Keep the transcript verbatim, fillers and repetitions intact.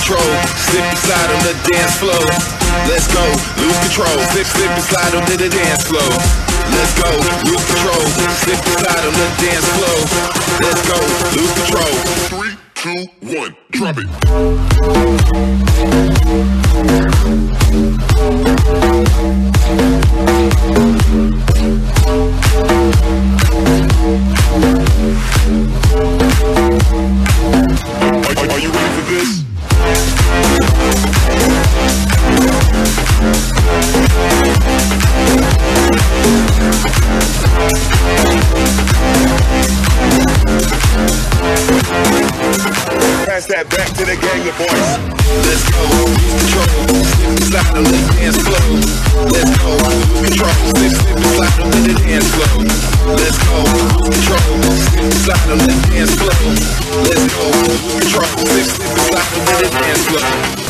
control, slip and slide on the dance floor. Let's go, lose control, slip, slip and slide on the dance floor. Let's go, lose control, slip and slide on the dance floor. Let's go, lose control. Three, two, one, drop it. Are, are you ready for this? Pass that back to the gang of boys. Let's go, lose control, slip and slide on the dance floor. Let's go, lose control, slip, slip and slide on the dance floor. Let's go, lose control, slip and slide on the dance floor. Let's go, lose control, slip, slip and slide on the dance floor.